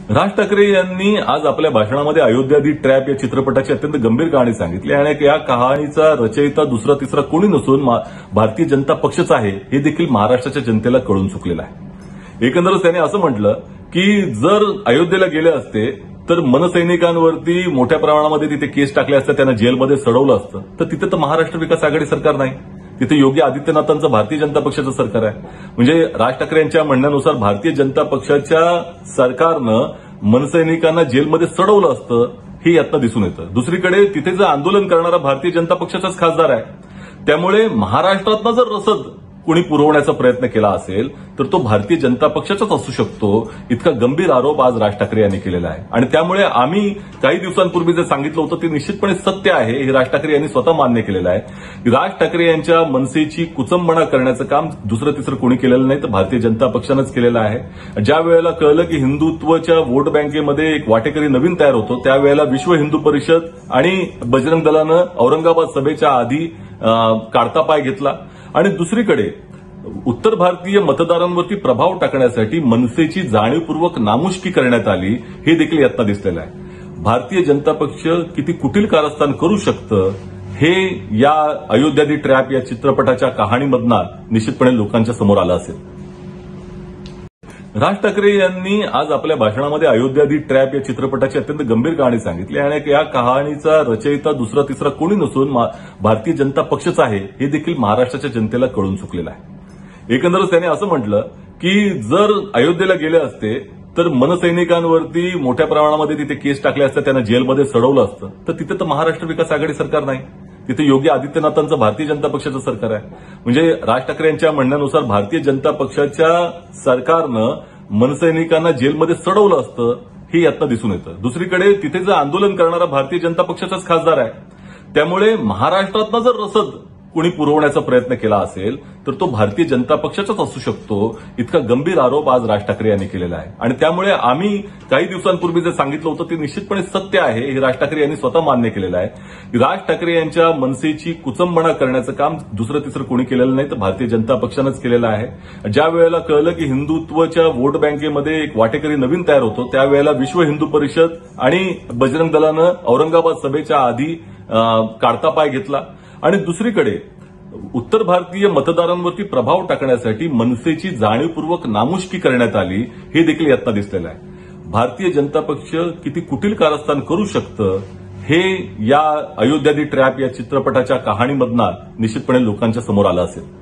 राज ठाकरे यांनी आज आपल्या भाषणामध्ये अयोध्या दी ट्रॅप या चित्रपटाची अत्यंत गंभीर कहाणी सांगितली आणि या कहाणीचा रचयिता दुसरा तिसरा कोणी नसून भारतीय जनता पक्षच आहे हे देखील महाराष्ट्राच्या जनतेला कळून चुकलेलं आहे। एकंदरच त्याने असं म्हटलं की जर अयोध्येला गेले असते तर मनसैनिकांवरती मोठ्या प्रमाणामध्ये तिथे केस टाकले असते, त्यांना जेलमध्ये सडवलं असतं, तर तिथे तर महाराष्ट्र विकास आघाडी सरकार नाही, तिथे योगी आदित्यनाथांचं भारतीय जनता पक्षाचं सरकार आहे। म्हणजे राज ठाकरे यांच्या म्हणण्यानुसार भारतीय जनता पक्षाच्या सरकारनं मनसैनिकांना जेलमध्ये सडवलं असतं हे यातनं दिसून येतं। दुसरीकडे तिथे जे आंदोलन करणारा भारतीय जनता पक्षाचाच खासदार आहे, त्यामुळे महाराष्ट्रातनं जर रसद कोणी पुरवण्याचा प्रयत्न केला असेल तर तो भारतीय जनता पक्षाचाच असू शकतो, इतका गंभीर आरोप आज राज ठाकरे यांनी केलेला आहे। आणि त्यामुळे आम्ही काही दिवसांपूर्वी जे सांगितलं होतं ते निश्चितपणे सत्य आहे हे राज ठाकरे यांनी स्वतः मान्य केलेलं आहे। राज ठाकरे यांच्या मनसेची कुचंबणा करण्याचं काम दुसरं तिसरं कोणी केलेलं नाही तर भारतीय जनता पक्षानंच केलेलं आहे। ज्या वेळेला कळलं की हिंदुत्वच्या वोट बँकेमध्ये एक वाटेकरी नवीन तयार होतो त्यावेळेला विश्व हिंदू परिषद आणि बजरंग दलानं औरंगाबाद सभेच्या आधी काढता पाय घेतला आणि दुसरीकडे उत्तर भारतीय मतदारांवरती प्रभाव टाकण्यासाठी मनसेची जाणीवपूर्वक नामुष्की करण्यात आली हे देखील यातनं दिसलेलं आहे। भारतीय जनता पक्ष किती कुटील कारस्थान करू शकतं हे या अयोध्या दी ट्रॅप या चित्रपटाच्या कहाणीमधनं निश्चितपणे लोकांच्या समोर आलं असेल। राज ठाकरे यांनी आज आपल्या भाषणामध्ये अयोध्या दी ट्रॅप या चित्रपटाची अत्यंत गंभीर कहाणी सांगितली आणि या कहाणीचा रचयिता दुसरा तिसरा कोणी नसून भारतीय जनता पक्षच आहे हे देखील महाराष्ट्राच्या जनतेला कळून चुकलेलं आहे। एकंदरच त्याने असं म्हटलं की जर अयोध्येला गेले असते तर मनसैनिकांवरती मोठ्या प्रमाणामध्ये तिथे केस टाकले असते, त्यांना जेलमध्ये सडवलं असतं, तर तिथे तर महाराष्ट्र विकास आघाडी सरकार नाही, तिथे योगी आदित्यनाथांचं भारतीय जनता पक्षाचं सरकार आहे। म्हणजे राज ठाकरे यांच्या म्हणण्यानुसार भारतीय जनता पक्षाच्या सरकारनं मनसैनिकांना जेलमध्ये सडवलं असतं हे यातनं दिसून येतं। दुसरीकडे तिथे जे आंदोलन करणारा भारतीय जनता पक्षाचाच खासदार आहे, त्यामुळे महाराष्ट्रातनं जर रसद कोणी पुरवण्याचा प्रयत्न केला असेल तर तो भारतीय जनता पक्षाचाच असू शकतो, इतका गंभीर आरोप आज राज ठाकरे यांनी केलेला आहे। आणि त्यामुळे आम्ही काही दिवसांपूर्वी जे सांगितलं होतं ते निश्चितपणे सत्य आहे हे राज ठाकरे यांनी स्वतः मान्य केलेलं आहे। राज ठाकरे यांच्या मनसेची कुचंबणा करण्याचं काम दुसरं तिसरं कोणी केलेलं नाही तर भारतीय जनता पक्षानंच केलेलं आहे। ज्या वेळेला कळलं की हिंदुत्वच्या वोट बँकेमध्ये एक वाटेकरी नवीन तयार होतो त्यावेळेला विश्व हिंदू परिषद आणि बजरंग दलानं औरंगाबाद सभेच्या आधी काढता पाय घेतला आणि दुसरीकडे उत्तर भारतीय मतदारांवरती प्रभाव टाकण्यासाठी मनसेची जाणीवपूर्वक नामुष्की करण्यात आली हे देखील यातनं दिसलेलं आहे। भारतीय जनता पक्ष किती कुटील कारस्थान करू शकतं हे या अयोध्या दी ट्रॅप या चित्रपटाच्या कहाणीमधनं निश्चितपणे लोकांच्या समोर आलं असेल।